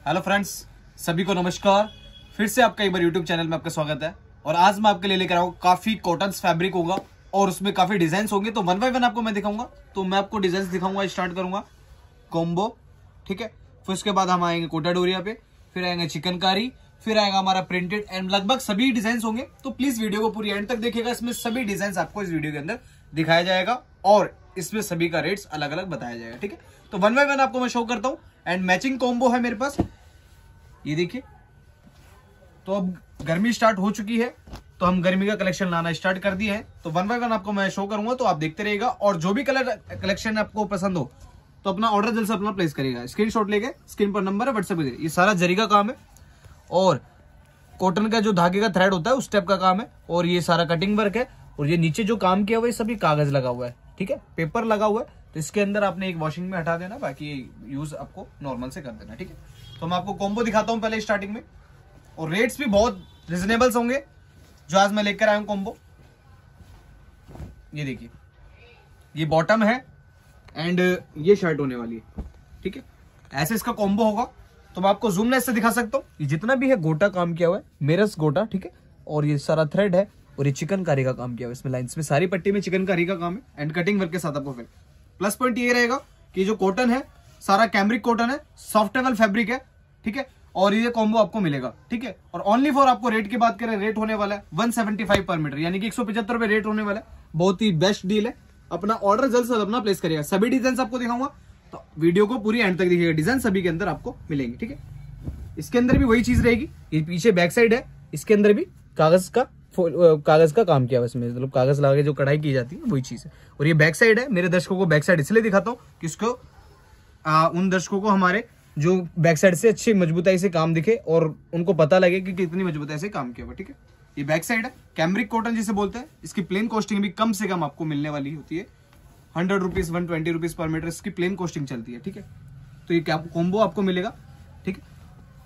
Hello friends, सभी को नमस्कार। फिर से आपका एक बार यूट्यूब चैनल में आपका स्वागत है। और आज मैं आपके लिए लेकर आऊँ काफी कॉटन फैब्रिक होगा और उसमें काफी डिजाइन होंगे। तो वन बाय वन आपको मैं दिखाऊंगा। तो मैं आपको डिजाइन दिखाऊंगा, स्टार्ट करूंगा कॉम्बो, ठीक है। फिर उसके बाद हम आएंगे कोटा डोरिया पे, फिर आएंगे चिकनकारी, फिर आएगा हमारा प्रिंटेड एंड लगभग सभी डिजाइन होंगे। तो प्लीज वीडियो को पूरी एंड तक देखिएगा। इसमें सभी डिजाइन आपको इस वीडियो के अंदर दिखाया जाएगा और इसमें सभी का रेट्स अलग अलग बताया जाएगा, ठीक है। तो वन बाय वन आपको मैं शो करता हूँ। एंड मैचिंग कॉम्बो है मेरे पास, ये देखिए। तो अब गर्मी स्टार्ट हो चुकी है, तो हम गर्मी का कलेक्शन लाना स्टार्ट कर दिए हैं। तो वन बाय वन आपको मैं शो करूंगा, तो आप देखते रहिएगा। और जो भी कलर कलेक्शन आपको पसंद हो तो अपना ऑर्डर जल्द से अपना प्लेस करिएगा। स्क्रीनशॉट लेके स्क्रीन पर नंबर है, व्हाट्सएप पे। ये सारा जरी का काम है और कॉटन का जो धागे का थ्रेड होता है उस टाइप का काम है। और ये सारा कटिंग वर्क है। और ये नीचे जो काम किया हुआ है सभी कागज लगा हुआ है, ठीक है, पेपर लगा हुआ है। तो इसके अंदर आपने एक वॉशिंग में हटा देना, बाकी यूज आपको नॉर्मल से कर देना, ठीक है। तो मैं आपको कॉम्बो दिखाता हूं पहले स्टार्टिंग में। और रेट्स भी बहुत रिजनेबल होंगे जो आज मैं लेकर आया हूं कॉम्बो। ये देखिए, ये बॉटम है एंड ये शर्ट होने वाली है, ठीक है। ऐसे इसका कॉम्बो होगा। तो मैं आपको जूम लेस से दिखा सकता हूँ। ये जितना भी है गोटा काम किया हुआ है, मिरर्स गोटा, ठीक है। और ये सारा थ्रेड है और ये चिकनकारी का काम किया हुआ है। इसमें लाइंस में सारी पट्टी में चिकनकारी का काम है एंड कटिंग वर्क के साथ आपको। फिर प्लस पॉइंट ये रहेगा कि जो कॉटन है सारा कैमरिक कॉटन है, सॉफ्टेबल फैब्रिक है, ठीक है। और ये कॉम्बो आपको मिलेगा, ठीक है। और ओनली फॉर आपको रेट की बात करें, रेट होने वाला है 175 पर मीटर, यानी कि 175 रुपए रेट होने वाला है। बहुत ही बेस्ट डील है। अपना ऑर्डर जल्द से जल्द अपना प्लेस करिएगा। सभी डिजाइन आपको दिखाऊंगा, तो वीडियो को पूरी एंड तक देखिएगा। डिजाइन सभी के अंदर आपको मिलेंगे, ठीक है। इसके अंदर भी वही चीज रहेगी। ये पीछे बैक साइड है, इसके अंदर भी कागज का काम किया हुआ है। इसमें मतलब कागज लगा के जो कढ़ाई की जाती है वही चीज है। और ये बैक साइड है। मेरे दर्शकों को बैक साइड इसलिए दिखाता हूँ कि उसको उन दर्शकों को हमारे जो बैक साइड से अच्छी मजबूताई से काम दिखे और उनको पता लगे कि कितनी मजबूताई से काम किया हुआ, ठीक है। ये बैक साइड है, कैमरिक कॉटन जिसे बोलते हैं। इसकी प्लेन कॉस्टिंग भी कम से कम आपको मिलने वाली होती है 100 रुपीज 120 रुपीज पर मीटर इसकी प्लेन कॉस्टिंग चलती है, ठीक है। तो ये क्या कॉम्बो आपको मिलेगा, ठीक है।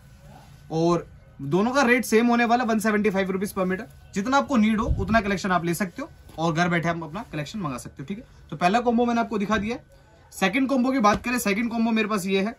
और दोनों का रेट सेम होने वाला 175 रुपीज पर मीटर। जितना आपको नीड हो उतना कलेक्शन आप ले सकते हो और घर बैठे आप अपना कलेक्शन मंगा सकते हो, ठीक है। तो पहला कॉम्बो मैंने आपको दिखा दिया है। सेकंड कॉम्बो की बात करें, सेकंड कॉम्बो मेरे पास ये है।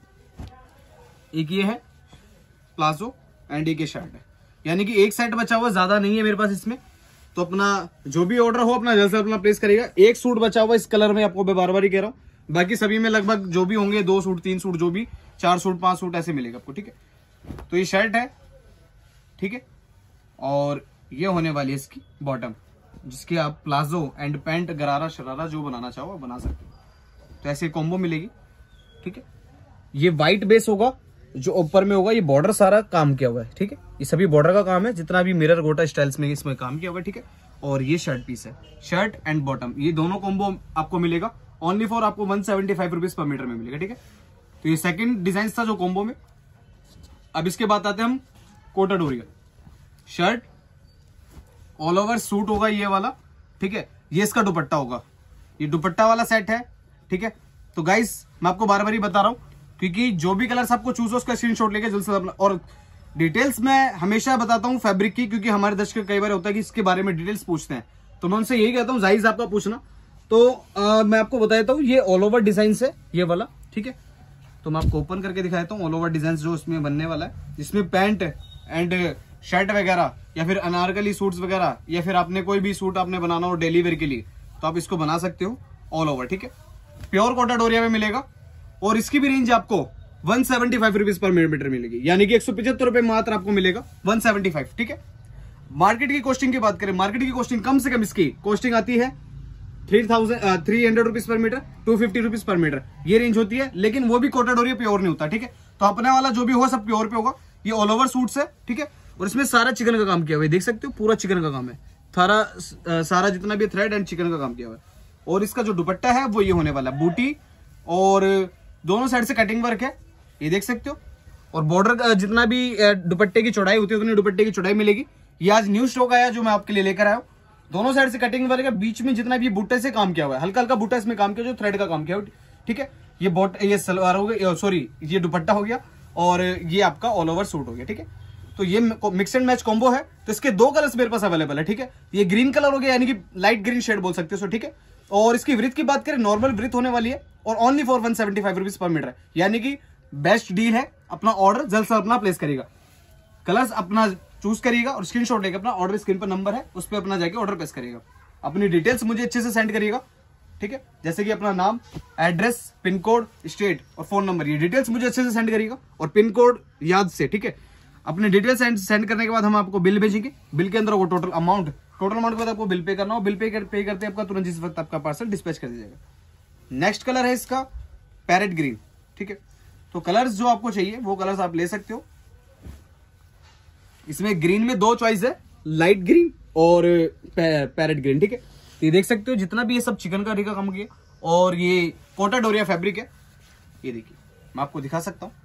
एक ये है प्लाजो एंड एक ये शर्ट है, यानी कि एक सेट बचा हुआ, ज्यादा नहीं है मेरे पास इसमें। तो अपना जो भी ऑर्डर हो अपना जल्द से अपना प्लेस करेगा। एक सूट बचा हुआ इस कलर में, आपको मैं बार बार ही कह रहा हूँ। बाकी सभी में लगभग जो भी होंगे 2 सूट 3 सूट, जो भी 4 सूट 5 सूट ऐसे मिलेगा आपको, ठीक है। तो ये शर्ट है, ठीक है। और ये होने वाली है इसकी बॉटम, जिसकी आप प्लाजो एंड पैंट गरारा शरारा जो बनाना चाहो बना सकते हो। तो ऐसे कॉम्बो मिलेगी, ठीक है। ये व्हाइट बेस होगा, जो ऊपर में होगा ये बॉर्डर सारा काम किया हुआ है, ठीक है। ये सभी बॉर्डर का काम है, जितना भी मिरर गोटा स्टाइल्स में इसमें काम किया हुआ है, ठीक है। और ये शर्ट पीस है, शर्ट एंड बॉटम, ये दोनों कॉम्बो आपको मिलेगा ओनली फॉर आपको 175 रुपीज पर मीटर में मिलेगा, ठीक है। तो ये सेकंड डिजाइन था जो कॉम्बो में। अब इसके बाद आते हैं हम Kota Doria. Shirt all over suit होगा ये वाला, ठीक है। ये इसका दुपट्टा होगा, ये दुपट्टा वाला सेट है, ठीक है। तो गाइस मैं आपको बार बार ही बता रहा हूं, क्योंकि जो भी कलर्स आपको चूज हो उसका स्क्रीनशॉट लेके जल्द से जल्द। और डिटेल्स मैं हमेशा बताता हूं फैब्रिक की, क्योंकि हमारे दर्शक कई बार होता है कि इसके बारे में डिटेल्स पूछते हैं। तो मैं उनसे यही कहता हूं जायज आपका पूछना। तो मैं आपको बता देता हूं, ये ऑल ओवर डिजाइन है ये वाला, ठीक है। तो मैं आपको ओपन करके दिखाता हूँ ऑल ओवर डिजाइन जो इसमें बनने वाला है। जिसमें पैंट एंड शर्ट वगैरह या फिर अनारकली सूट्स वगैरह, या फिर आपने कोई भी सूट आपने बनाना हो डेली वेयर के लिए, तो आप इसको बना सकते हो ऑल ओवर, ठीक है। प्योर कोटा डोरिया में मिलेगा। और इसकी भी रेंज आपको 175 रुपीज पर मीटर मिलेगी, यानी कि 175 रुपए मात्र आपको मिलेगा 175, ठीक है। मार्केट की कॉस्टिंग की बात करें, मार्केट की कॉस्टिंग कम से कम इसकी कॉस्टिंग आती है 300 rupees per metre, 250 rupees per metre, ये रेंज होती है। लेकिन वो भी कोटा डोरिया प्योर नहीं होता, ठीक है। तो अपने वाला जो भी होगा सब प्योर पे होगा। ये ऑल ओवर सूट्स है, ठीक है। और इसमें सारा चिकन का काम किया हुआ है, देख सकते हो पूरा चिकन का काम है। सारा जितना भी थ्रेड एंड चिकन का काम किया हुआ है। और इसका जो दुपट्टा है वो ये होने वाला है, बूटी और दोनों साइड से कटिंग वर्क है, ये देख सकते हो। और बॉर्डर जितना भी दुपट्टे की चौड़ाई होती है उतनी दुपट्टे की चौड़ाई मिलेगी। ये आज न्यू स्टॉक आया जो मैं आपके लिए लेकर आया हूँ। दोनों साइड से कटिंग वर्क है, बीच में जितना भी बूटे से काम किया हुआ है, हल्का हल्का बूटा इसमें काम किया, जो थ्रेड का काम किया हुआ, ठीक है। ये सलवार हो गया, सॉरी ये दुपट्टा हो गया, और ये आपका ऑल ओवर सूट हो गया, ठीक है। तो ये मिक्स एंड मैच कॉम्बो है। तो इसके 2 कलर्स मेरे पास अवेलेबल है, ठीक है। ये ग्रीन कलर हो गया, यानी कि लाइट ग्रीन शेड बोल सकते हो, ठीक है। और इसकी वृथ की बात करें, नॉर्मल वृथ होने वाली है और only for 175 rupees per metre है, यानी कि बेस्ट डील है। अपना ऑर्डर जल्द से अपना प्लेस करिएगा। कलर्स अपना चूज करिएगा और स्क्रीनशॉट लेके अपना ऑर्डर, स्क्रीन पर नंबर है उस पर अपना जाके ऑर्डर प्लेस करिएगा। अपनी डिटेल्स मुझे अच्छे से सेंड करिएगा, ठीक है, जैसे कि अपना नाम, एड्रेस, पिन कोड, स्टेट और फोन नंबर, ये डिटेल्स मुझे अच्छे से सेंड करिएगा और पिन कोड याद से, ठीक है। अपने डिटेल्स सेंड करने के बाद हम आपको बिल भेजेंगे। बिल के अंदर वो टोटल अमाउंट के बाद आपको बिल पे करना हो। बिल पे करते आपका तुरंत जिस वक्त आपका पार्सल डिस्पैच कर दिया जाएगा। नेक्स्ट कलर है इसका पैरेट ग्रीन, ठीक है। तो कलर्स जो आपको चाहिए वो कलर्स आप ले सकते हो। इसमें ग्रीन में 2 चॉइस है, लाइट ग्रीन और पैरेट ग्रीन, ठीक है। तो ये देख सकते हो जितना भी ये सब चिकनकारी का काम किया और ये कोटा डोरिया फैब्रिक है। ये देखिए मैं आपको दिखा सकता हूं,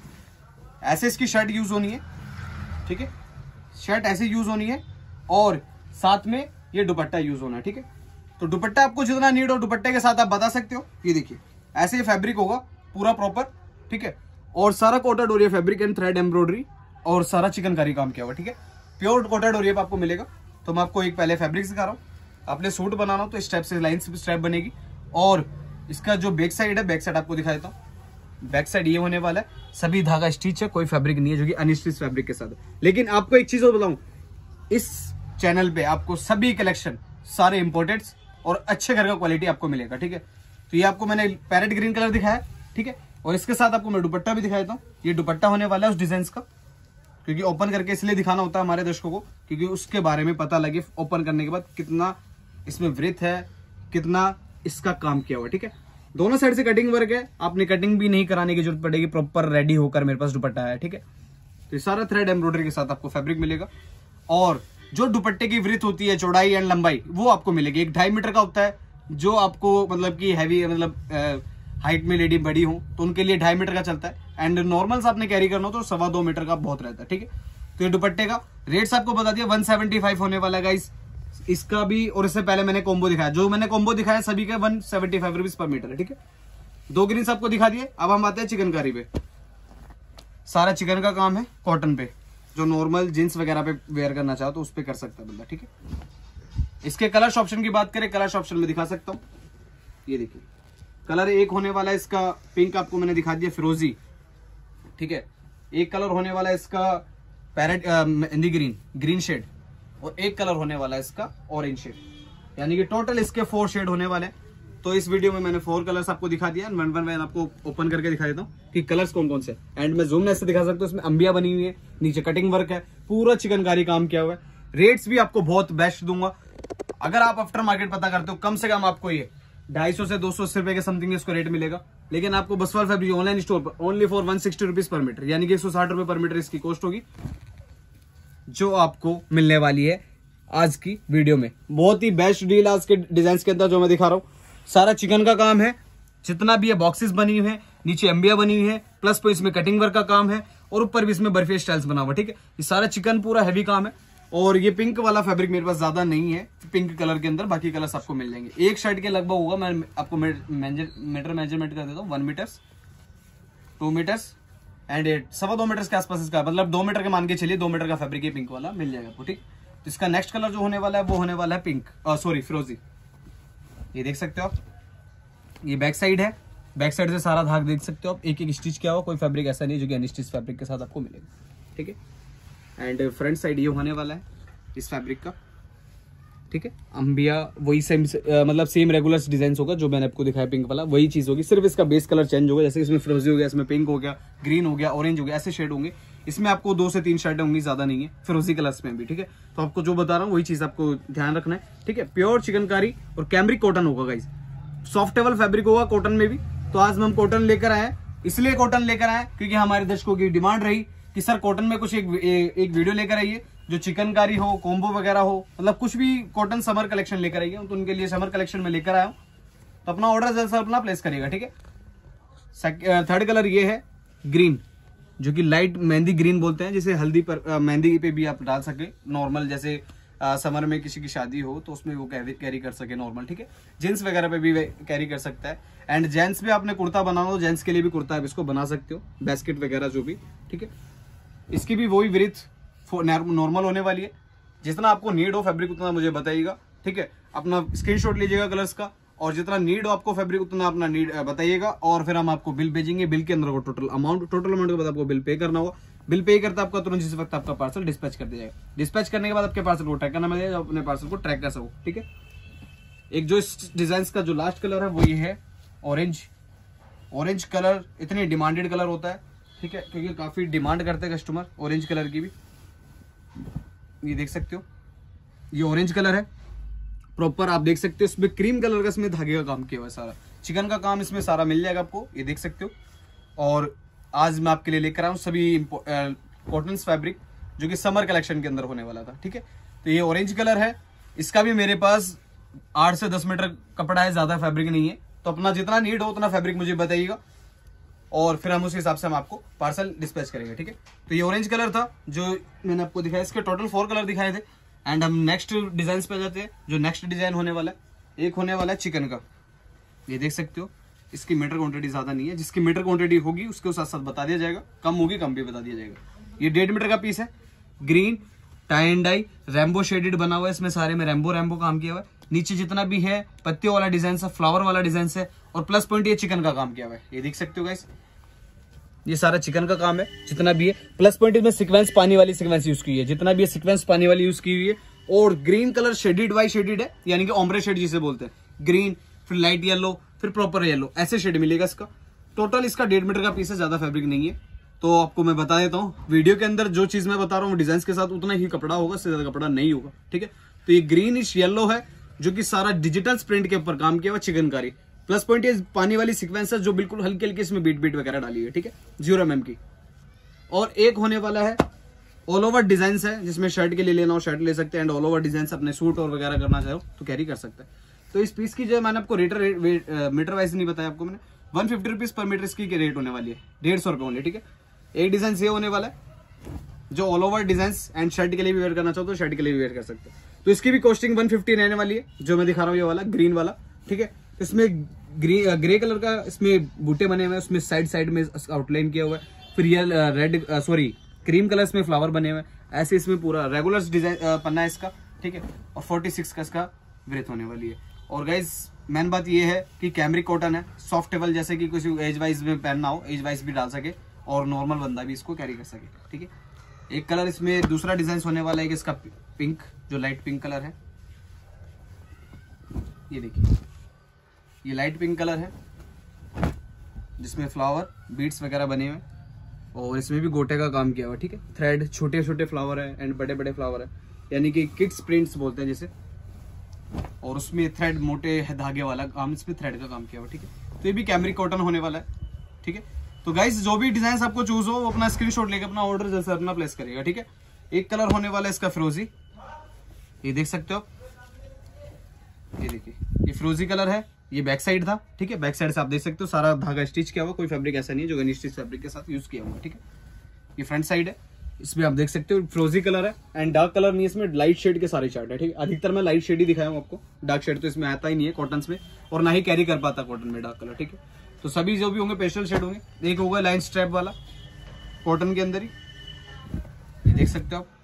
ऐसे इसकी शर्ट यूज होनी है, ठीक है, शर्ट ऐसे यूज होनी है और साथ में ये दुपट्टा यूज होना है, ठीक है। तो दुपट्टा आपको जितना नीड हो दुपट्टे के साथ आप बता सकते हो। ये देखिए ऐसे ये फैब्रिक होगा पूरा प्रॉपर, ठीक है, और सारा Kota Doria fabric and thread embroidery और सारा चिकनकारी काम किया हुआ, ठीक है। प्योर कोटा डोरिया आपको मिलेगा। तो मैं आपको एक पहले फैब्रिक सिखा रहा हूँ। आपने सूट बनाना हो तो स्टेप से लाइन से स्टेप बनेगी। और इसका जो बैक साइड है, बैक साइड आपको दिखा देता हूँ। बैक साइड ये होने वाला है, सभी धागा स्टिच है, कोई फैब्रिक नहीं है जो कि अनस्टिच फैब्रिक के साथ है। लेकिन आपको एक चीज और बताऊं, इस चैनल पे आपको सभी कलेक्शन सारे इंपोर्टेड्स और अच्छे घर का क्वालिटी आपको मिलेगा, ठीक है। तो ये आपको मैंने पैरेट ग्रीन कलर दिखाया, ठीक है, और इसके साथ आपको मैं दुपट्टा भी दिखा देता हूँ। ये दुपट्टा होने वाला है उस डिजाइन का, क्योंकि ओपन करके इसलिए दिखाना होता है हमारे दर्शकों को, क्योंकि उसके बारे में पता लगे ओपन करने के बाद कितना इसमें वृत्त है, कितना इसका काम किया हुआ, ठीक है। दोनों साइड से कटिंग वर्क है, आपने कटिंग भी नहीं कराने की जरूरत पड़ेगी, प्रॉपर रेडी होकर मेरे पास दुपट्टा है, ठीक है। तो सारा थ्रेड एम्ब्रॉयडरी के साथ आपको फैब्रिक मिलेगा और जो दुपट्टे की वृत्त होती है, चौड़ाई एंड लंबाई, वो आपको मिलेगी। 1.5 मीटर का होता है, जो आपको मतलब कि हैवी, मतलब हाइट में लेडी बड़ी हो तो उनके लिए 2.5 मीटर का चलता है। एंड नॉर्मल से आपने कैरी करना हो तो 2.25 मीटर का बहुत रहता है, ठीक है। तो ये दुपट्टे का रेट्स आपको बता दिया, 175 होने वाला है गाइस इसका भी। और इससे पहले मैंने कॉम्बो दिखाया, जो मैंने कॉम्बो दिखाया सभी का 175 रुपीज पर मीटर है, ठीक है। 2 ग्रीन्स आपको दिखा दिए। अब हम आते हैं चिकनकारी पे। सारा चिकन का काम है कॉटन पे, जो नॉर्मल जींस वगैरह पे वेयर करना चाहो तो उस पे कर सकता है बंदा, ठीक है। इसके कलर ऑप्शन की बात करें, कलर ऑप्शन में दिखा सकता हूँ। ये देखिए कलर एक होने वाला है इसका पिंक, आपको मैंने दिखा दिया, फिरोजी, ठीक है। एक कलर होने वाला है इसका पैरेट मेहंदी ग्रीन शेड, और एक कलर होने वाला है इसका ऑरेंज शेड, यानी कि टोटल इसके 4 शेड होने वाले हैं। तो इस वीडियो में मैंने 4 कलर्स आपको दिखा दिया। वन बाय वन आपको ओपन करके दिखा देता हूँ कि कलर्स कौन कौन से। एंड मैं जूम ऐसे दिखा सकता हूँ, इसमें अंबिया बनी हुई है, नीचे कटिंग वर्क है, पूरा चिकनकारी काम किया हुआ है। रेट्स भी आपको बहुत बेस्ट दूंगा। अगर आप आफ्टर मार्केट पता करते हो, कम से कम आपको ये 250 से 280 रुपए के समथिंग इसको रेट मिलेगा। लेकिन आपको बसवाल फैब्रिक ऑनलाइन स्टोर पर only for 160 rupees per metre, यानी कि 160 रुपए पर मीटर इसकी कॉस्ट होगी, जो आपको मिलने वाली है आज की वीडियो में। बहुत ही बेस्ट डील आज के डिजाइन के अंदर जो मैं दिखा रहा हूँ। सारा चिकन का काम है, जितना भी है बॉक्सेस बनी हुई है, नीचे अंबिया बनी हुई है, प्लस पर इसमें कटिंग वर्क का काम है और ऊपर भी इसमें बर्फी स्टाइल्स बना हुआ, ठीक है। ये सारा चिकन पूरा हैवी काम है। और ये पिंक वाला फैब्रिक मेरे पास ज्यादा नहीं है पिंक कलर के अंदर, बाकी कलर्स आपको मिल जाएंगे। एक शर्ट के लगभग होगा, मैं आपको मीटर मेजरमेंट कर देता हूँ, 1 मीटर्स, 2 मीटर्स एंड 2.25 मीटर्स के आसपास इसका, मतलब 2 मीटर के मान के चलिए, 2 मीटर का फैब्रिक है पिंक वाला मिल जाएगा आपको, ठीक। तो इसका नेक्स्ट कलर जो होने वाला है वो होने वाला है पिंक, सॉरी फिरोजी। ये देख सकते हो आप, ये बैक साइड है, बैक साइड से सारा धाग देख सकते हो आप, एक एक स्टिच किया हुआ, कोई फैब्रिक ऐसा नहीं जो कि अनस्टिच फैब्रिक के साथ आपको मिलेगा, ठीक है। एंड फ्रंट साइड ये होने वाला है इस फैब्रिक का, ठीक है। अंबिया वही सेम, मतलब सेम रेगुलर डिजाइन होगा जो मैंने आपको दिखाया पिंक वाला, वही चीज होगी, सिर्फ इसका बेस कलर चेंज होगा। जैसे इसमें फिरोजी हो गया, इसमें पिंक हो गया, ग्रीन हो गया, ऑरेंज हो गया, ऐसे शेड होंगे। इसमें आपको 2 से 3 शर्टें होंगी, ज्यादा नहीं है फिरोजी कलर्स में भी, ठीक है। तो आपको जो बता रहा हूँ वही चीज आपको ध्यान रखना है, ठीक है। प्योर चिकनकारी और कैमरिक कॉटन होगा गाइस, सॉफ्टेबल फैब्रिक होगा कॉटन में भी। तो आज हम कॉटन लेकर आए, इसलिए कॉटन लेकर आए क्योंकि हमारे दर्शकों की डिमांड रही कि सर कॉटन में कुछ एक वीडियो लेकर आइए जो चिकनकारी हो, कॉम्बो वगैरह हो, मतलब कुछ भी कॉटन समर कलेक्शन लेकर आइए। तो उनके लिए समर कलेक्शन में लेकर आया हूं, तो अपना ऑर्डर जल्द से अपना प्लेस करिएगा, ठीक है। थर्ड कलर ये है ग्रीन, जो कि लाइट मेहंदी ग्रीन बोलते हैं, जिसे हल्दी पर मेहंदी पे भी आप डाल सके नॉर्मल, जैसे समर में किसी की शादी हो तो उसमें वो कैरी कर सके नॉर्मल, ठीक है। जींस वगैरह पे भी कैरी कर सकता है। एंड जेंट्स भी आपने कुर्ता बनाना हो, जेंट्स के लिए भी कुर्ता आप इसको बना सकते हो, बास्केट वगैरह जो भी, ठीक है। इसकी भी वही विड्थ नॉर्मल होने वाली है। जितना आपको नीड हो फैब्रिक उतना मुझे बताइएगा, ठीक है। अपना स्क्रीनशॉट लीजिएगा कलर्स का और जितना नीड हो आपको फैब्रिक उतना अपना नीड बताइएगा, और फिर हम आपको बिल भेजेंगे। बिल के अंदर वो टोटल अमाउंट के बाद आपको बिल पे करना होगा। बिल पे करते आपका तुरंत जिस वक्त आपका पार्सल डिस्पैच कर दिया जाएगा। डिस्पैच करने के बाद आपके पार्सल को ट्रैक करना मिलेगा, अपने पार्सल को ट्रैक कर सको। ठीक है, एक जो इस डिजाइन का जो लास्ट कलर है वो ये है ऑरेंज। ऑरेंज कलर इतनी डिमांडेड कलर होता है, ठीक है, क्योंकि काफी डिमांड करते हैं कस्टमर ऑरेंज कलर की भी। ये देख सकते हो, ये ऑरेंज कलर है प्रॉपर, आप देख सकते हो। इसमें क्रीम कलर का इसमें धागे का काम किया हुआ है, सारा चिकन का काम इसमें सारा मिल जाएगा आपको, ये देख सकते हो। और आज मैं आपके लिए लेकर आया हूँ सभी कॉटन फैब्रिक जो कि समर कलेक्शन के अंदर होने वाला था। ठीक है, तो ये ऑरेंज कलर है, इसका भी मेरे पास 8 से 10 मीटर कपड़ा है, ज्यादा फैब्रिक नहीं है। तो अपना जितना नीड हो उतना फैब्रिक मुझे बताइएगा, और फिर हम उस हिसाब से हम आपको पार्सल डिस्पैच करेंगे। ठीक है, तो ये ऑरेंज कलर था जो मैंने आपको दिखाया। इसके टोटल 4 कलर दिखाए थे। एंड हम नेक्स्ट डिजाइन पे जाते हैं। जो नेक्स्ट डिजाइन होने वाला है, एक होने वाला है चिकन का। ये देख सकते हो, इसकी मीटर क्वांटिटी ज्यादा नहीं है, जिसकी मीटर क्वांटिटी होगी उसके साथ साथ बता दिया जाएगा, कम होगी कम भी बता दिया जाएगा। ये 1.5 मीटर का पीस है, green tie and dye rainbow shaded बना हुआ है, इसमें सारे में रैम्बो काम किया हुआ है। नीचे जितना भी है पत्तियों वाला डिजाइन है, फ्लावर वाला डिजाइन है, और प्लस पॉइंट ये चिकन का काम किया हुआ है। ये देख सकते हो गाइस, ये सारा चिकन का काम है जितना भी है। प्लस पॉइंट इसमें सीक्वेंस पानी वाली सीक्वेंस यूज की है, जितना भी है सीक्वेंस पानी वाली यूज की हुई है। और ग्रीन कलर शेडेड वाई शेडेड है, यानी कि ओम्ब्रे शेड जिसे बोलते हैं। ग्रीन, फिर लाइट येलो, फिर प्रॉपर येलो, ऐसे शेड मिलेगा इसका। टोटल इसका 1.5 मीटर का पीस है, ज्यादा फैब्रिक नहीं है। तो आपको मैं बता देता हूँ, वीडियो के अंदर जो चीज मैं बता रहा हूँ डिजाइन के साथ उतना ही कपड़ा होगा, इससे ज्यादा कपड़ा नहीं होगा। ठीक है, तो ये ग्रीनिश येलो है जो कि सारा डिजिटल प्रिंट के ऊपर काम किया हुआ चिकनकारी। प्लस पॉइंट ये पानी वाली सीक्वेंस है जो बिल्कुल हल्की हल्की इसमें बीट वगैरह डाली है। ठीक है, 0 mm की। और एक होने वाला है ऑल ओवर डिजाइन है, जिसमें शर्ट के लिए लेना हो शर्ट ले सकते हैं, एंड ऑल ओवर डिजाइन अपने सूट और वगैरह करना चाहो तो कैरी कर सकते हैं। तो इस पीस की जो मैंने आपको मीटर वाइज नहीं बताया आपको मैंने, 150 रुपीज पर मीटर इसकी रेट होने वाली है, 150 रुपए होने। ठीक है, एक डिजाइन ये होने वाला है जो all over design and shirt के लिए भी वेयर करना चाहो तो शर्ट के लिए भी वेयर कर सकते हैं। तो इसकी भी कॉस्टिंग 150 रहने वाली है, जो मैं दिखा रहा हूँ ये वाला ग्रीन वाला। ठीक है, इसमें ग्रे कलर का इसमें बूटे बने हुए हैं, उसमें साइड में आउटलाइन किया हुआ है। फिर ये रेड क्रीम कलर इसमें फ्लावर बने हुए हैं, ऐसे इसमें पूरा रेगुलर डिजाइन पन्ना है इसका। ठीक है, और 46 का इसका ब्रेथ होने वाली है। और गाइज मेन बात ये है कि कैमरिक कॉटन है, सॉफ्टेबल, जैसे कि कुछ एज वाइज में पहनना हो एज वाइज भी डाल सके, और नॉर्मल बंदा भी इसको कैरी कर सके। ठीक है, एक कलर इसमें दूसरा डिजाइन होने वाला है कि इसका पिंक, जो लाइट पिंक कलर है। ये देखिए, ये लाइट पिंक कलर है जिसमें फ्लावर बीड्स वगैरह बने हुए, और इसमें भी गोटे का काम किया हुआ। ठीक है, थ्रेड, छोटे छोटे फ्लावर है एंड बड़े बड़े फ्लावर है, यानी कि किड्स प्रिंट्स बोलते हैं जैसे। और उसमें थ्रेड, मोटे धागे वाला काम, इसमें थ्रेड का काम किया हुआ। ठीक है, तो ये भी कैमरिक कॉटन होने वाला है। ठीक है, तो गाइस जो भी डिजाइन आपको चूज हो वो अपना स्क्रीनशॉट लेकर अपना ऑर्डर जैसे अपना प्लेस करेगा। ठीक है, एक कलर होने वाला है इसका फिरोजी, ये देख सकते हो। ये देखिए, ये फिरोजी कलर है, ये बैक साइड था। ठीक है, बैक साइड से आप देख सकते हो सारा धागा स्टिच किया हुआ, कोई फैब्रिक ऐसा नहीं है जो अनस्टिच फैब्रिक के साथ यूज किया हुआ। ठीक है, ये फ्रंट साइड है, इसमें आप देख सकते हो फिरोजी कलर है एंड डार्क कलर नहीं, इसमें लाइट शेड के सारे चार्ट है। ठीक है, अधिकतर मैं लाइट शेड ही दिखाया हूँ आपको, डार्क शेड तो इसमें आता ही नहीं है कॉटन में, और ना ही कैरी कर पाता कॉटन में डार्क कलर। ठीक है, तो सभी जो भी होंगे पेस्टल शेड होंगे। एक होगा लाइन स्ट्रैप वाला कॉटन के अंदर ही, ये देख सकते हो आप,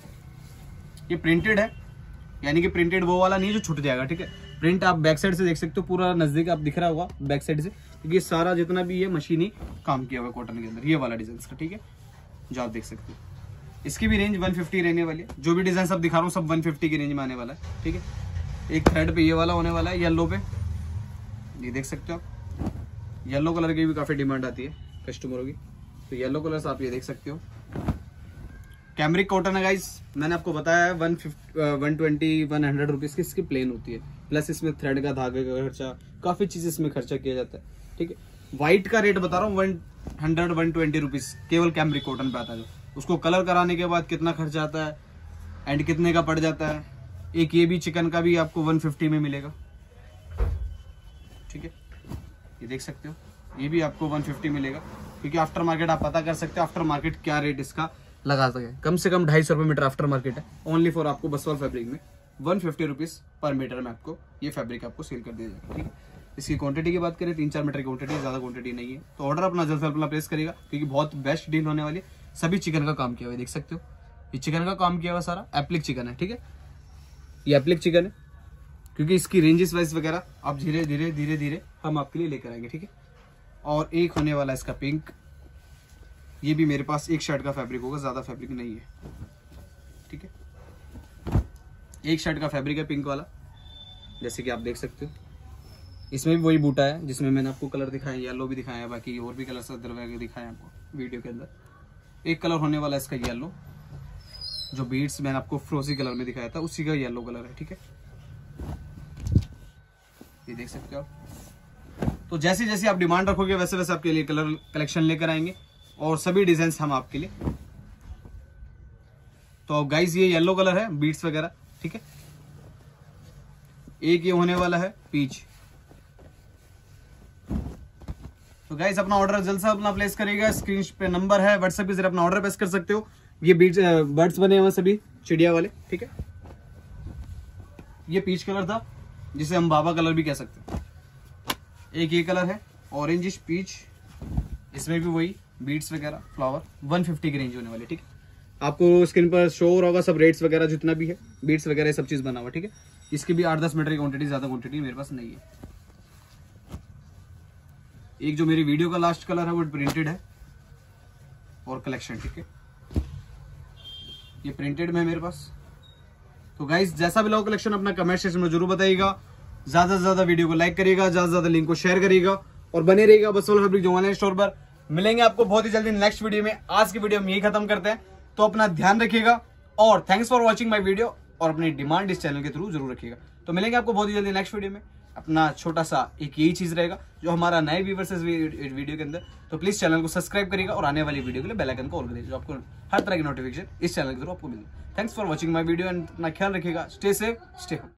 ये प्रिंटेड है, यानी कि प्रिंटेड वो वाला नहीं जो छूट जाएगा। ठीक है, प्रिंट आप बैक साइड से देख सकते हो, पूरा नजदीक आप दिख रहा होगा बैक साइड से, क्योंकि सारा जितना भी ये मशीनी काम किया हुआ है कॉटन के अंदर, ये वाला डिजाइन का। ठीक है, जो आप देख सकते हो, इसकी भी रेंज 150 रहने वाली है। जो भी डिजाइन सब दिखा रहा हूँ सब 150 की रेंज में आने वाला है। ठीक है, एक थ्रेड पे ये वाला होने वाला है येलो पे, ये देख सकते हो आप। येलो कलर की भी काफी डिमांड आती है कस्टमरों की, तो येलो कलर आप ये देख सकते हो। कैमरिक कॉटन है गाइस, मैंने आपको बताया है 120-100 रुपीज की इसकी प्लेन होती है, प्लस इसमें थ्रेड का, धागे का खर्चा, काफी चीज इसमें खर्चा किया जाता है। ठीक है, व्हाइट का रेट बता रहा हूँ 100-120 रुपीज केवल कैमरिक कॉटन पे आता है। उसको कलर कराने के बाद कितना खर्चा आता है एंड कितने का पड़ जाता है। एक ये भी चिकन का भी आपको 150 में मिलेगा। ठीक है, ये देख सकते हो, ये भी आपको 150 मिलेगा, क्योंकि आफ्टर मार्केट आप पता कर सकते हो आफ्टर मार्केट क्या रेट इसका लगा सके। कम से कम 250 रुपए मीटर आफ्टर मार्केट है, ओनली फॉर आपको बसवाल फैब्रिक में 150 रुपीज पर मीटर में आपको ये फैब्रिक आपको सेल कर दिया जाएगा। ठीक है, इसकी क्वांटिटी की बात करें 3-4 मीटर की क्वांटिटी, ज्यादा क्वांटिटी नहीं है, तो ऑर्डर अपना जल्द से जल्द प्लेस करेगा, क्योंकि बहुत बेस्ट डील होने वाली है। सभी चिकन का काम किया हुआ है, देख सकते हो, ये चिकन का काम किया हुआ सारा एप्लिक चिकन है। ठीक है, ये एप्लिक चिकन है, क्योंकि इसकी रेंजेस वाइज वगैरह आप धीरे धीरे धीरे धीरे हम आपके लिए लेकर आएंगे, ठीक है। और एक होने वाला है इसका पिंक, ये भी मेरे पास एक शर्ट का फैब्रिक होगा, ज्यादा फैब्रिक नहीं है, ठीक है। एक शर्ट का फैब्रिक है पिंक वाला, जैसे कि आप देख सकते हो। इसमें भी वही बूटा है जिसमें मैंने आपको कलर दिखाया, येलो भी दिखाया है, बाकी और भी कलर दरवाजे दिखाए आपको वीडियो के अंदर। एक कलर होने वाला है इसका येलो, जो बीड्स मैंने आपको फ्रोजी कलर में दिखाया था उसी का येलो कलर है, ठीक है। ये देख सकते हो आप। तो जैसे जैसे आप डिमांड रखोगे वैसे वैसे आपके लिए कलर कलेक्शन लेकर आएंगे और सभी डिजाइन हम आपके लिए। तो गाइस ये येलो कलर है, बीड्स वगैरह, ठीक है। एक ये होने वाला है पीच। तो गाइस अपना ऑर्डर जल्द से अपना प्लेस करेगा, स्क्रीन पे नंबर है, व्हाट्सएप के जरिए अपना ऑर्डर प्लेस कर सकते हो। ये बीड्स बर्ड्स बने हुए सभी चिड़िया वाले, ठीक है। ये पीच कलर था जिसे हम बाबा कलर भी कह सकते हैं। एक ये कलर है ऑरेंजिश पीच, इसमें भी वही बीड्स वगैरह फ्लावर, 150 की रेंज होने वाली, ठीक है। आपको स्क्रीन पर शो हो रहा सब रेट्स वगैरह जितना भी है, बीड्स वगैरह सब चीज बना हुआ, ठीक है। इसकी भी 8-10 मीटर की क्वांटिटी, ज्यादा क्वांटिटी मेरे पास नहीं है। एक जो मेरी वीडियो का लास्ट कलर है वो प्रिंटेड है और कलेक्शन, ठीक है। ये प्रिंटेड में है मेरे पास। तो गाइस जैसा भी लो कलेक्शन अपना कमेंट सेक्शन में जरूर बताइएगा, ज्यादा से ज्यादा वीडियो को लाइक करिएगा, ज्यादा से ज्यादा लिंक को शेयर करिएगा और बने रहिएगा बसवल फैब्रिक जो ऑनलाइन स्टोर पर। मिलेंगे आपको बहुत ही जल्दी नेक्स्ट वीडियो में। आज की वीडियो हम यही खत्म करते हैं, तो अपना ध्यान रखिएगा और thanks for watching my video, और अपनी डिमांड इस चैनल के थ्रू जरूर रखिएगा। तो मिलेंगे आपको बहुत ही जल्दी नेक्स्ट वीडियो में। अपना छोटा सा एक यही चीज रहेगा जो हमारा नए व्यूअर्स वीडियो के अंदर, तो प्लीज चैनल को सब्सक्राइब करिएगा और आने वाली वीडियो के लिए बेल आइकन को ऑल करिएगा, जो आपको हर तरह की नोटिफिकेशन इस चैनल के थ्रू आपको मिलेगी। Thanks for watching my video and अपना ख्याल रखिएगा। Stay safe, stay home.